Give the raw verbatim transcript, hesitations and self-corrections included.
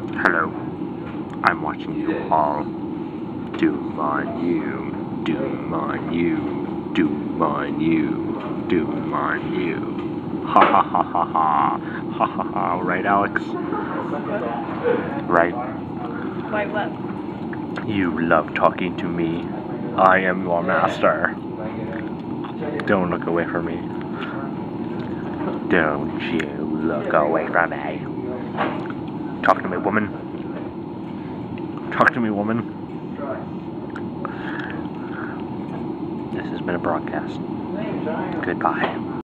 Hello. I'm watching you all. Doom on you. Doom on you. Doom on you. Doom on you. Ha ha ha ha ha. Ha ha ha. Right, Alex? Right? Why what? You love talking to me. I am your master. Don't look away from me. Don't you look away from me. Talk to me, woman. Talk to me, woman. This has been a broadcast. Goodbye.